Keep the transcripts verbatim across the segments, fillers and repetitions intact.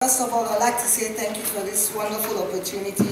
First of all, I'd like to say thank you for this wonderful opportunity.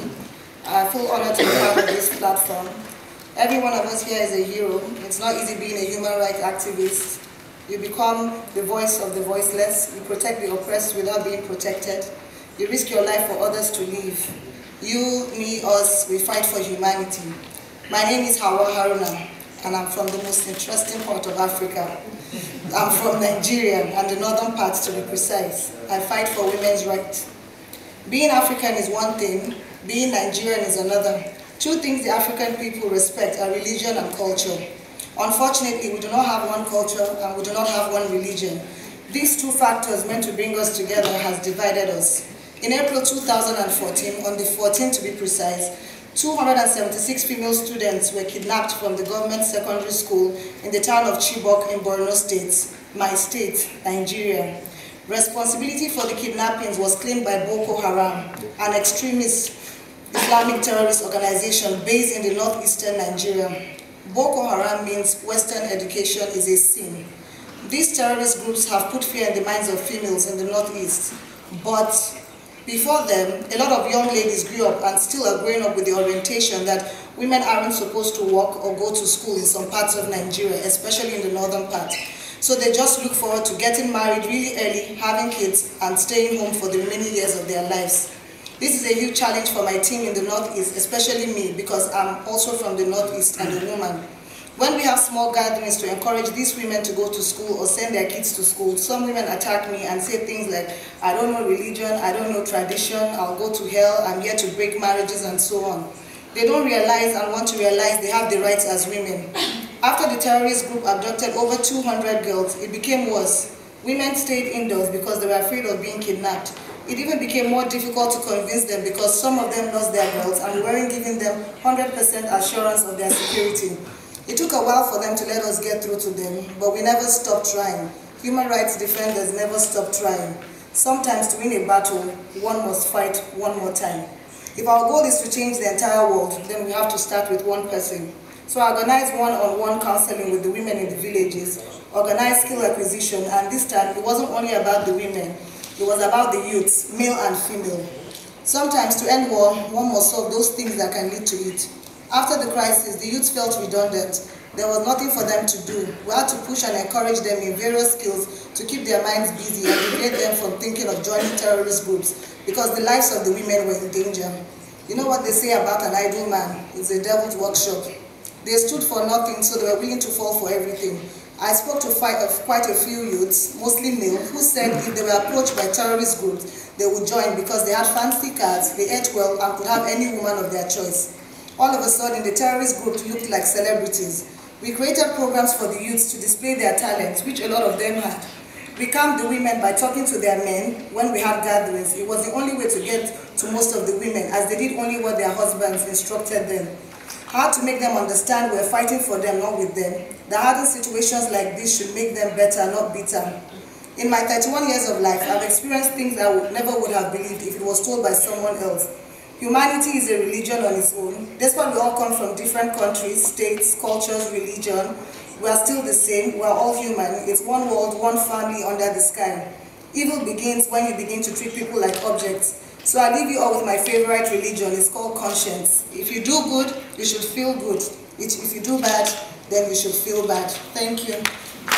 I feel honored to be part of this platform. Every one of us here is a hero. It's not easy being a human rights activist. You become the voice of the voiceless. You protect the oppressed without being protected. You risk your life for others to live. You, me, us, we fight for humanity. My name is Hawa Haruna, and I'm from the most interesting part of Africa. I'm from Nigeria, and the northern part to be precise. I fight for women's rights. Being African is one thing, being Nigerian is another. Two things the African people respect are religion and culture. Unfortunately, we do not have one culture and we do not have one religion. These two factors meant to bring us together has divided us. In April two thousand fourteen, on the fourteenth to be precise, two hundred seventy-six female students were kidnapped from the government secondary school in the town of Chibok in Borno State, my state, Nigeria. Responsibility for the kidnappings was claimed by Boko Haram, an extremist Islamic terrorist organization based in the northeastern Nigeria. Boko Haram means Western education is a sin. These terrorist groups have put fear in the minds of females in the northeast, but before them, a lot of young ladies grew up and still are growing up with the orientation that women aren't supposed to work or go to school in some parts of Nigeria, especially in the northern part. So they just look forward to getting married really early, having kids, and staying home for the remaining years of their lives. This is a huge challenge for my team in the Northeast, especially me, because I'm also from the Northeast and a woman. When we have small gatherings to encourage these women to go to school or send their kids to school, some women attack me and say things like, I don't know religion, I don't know tradition, I'll go to hell, I'm here to break marriages and so on. They don't realize and want to realize they have the rights as women. After the terrorist group abducted over two hundred girls, it became worse. Women stayed indoors because they were afraid of being kidnapped. It even became more difficult to convince them because some of them lost their girls and we weren't giving them one hundred percent assurance of their security. It took a while for them to let us get through to them, but we never stopped trying. Human rights defenders never stop trying. Sometimes to win a battle, one must fight one more time. If our goal is to change the entire world, then we have to start with one person. So I organized one-on-one counseling with the women in the villages, organized skill acquisition, and this time it wasn't only about the women, it was about the youths, male and female. Sometimes to end war, one must solve those things that can lead to it. After the crisis, the youth felt redundant. There was nothing for them to do. We had to push and encourage them in various skills to keep their minds busy and deviate them from thinking of joining terrorist groups because the lives of the women were in danger. You know what they say about an idle man? It's a devil's workshop. They stood for nothing, so they were willing to fall for everything. I spoke to quite a few youths, mostly male, who said if they were approached by terrorist groups, they would join because they had fancy cars, they ate well, and could have any woman of their choice. All of a sudden, the terrorist group looked like celebrities. We created programs for the youths to display their talents, which a lot of them had. We calmed the women by talking to their men when we had gatherings. It was the only way to get to most of the women, as they did only what their husbands instructed them. How to make them understand we're fighting for them, not with them. That hardened situations like this should make them better, not bitter. In my thirty-one years of life, I've experienced things that I would, never would have believed if it was told by someone else. Humanity is a religion on its own. Despite we all come from different countries, states, cultures, religion, we are still the same. We are all human. It's one world, one family under the sky. Evil begins when you begin to treat people like objects. So I leave you all with my favorite religion. It's called conscience. If you do good, you should feel good. If you do bad, then you should feel bad. Thank you.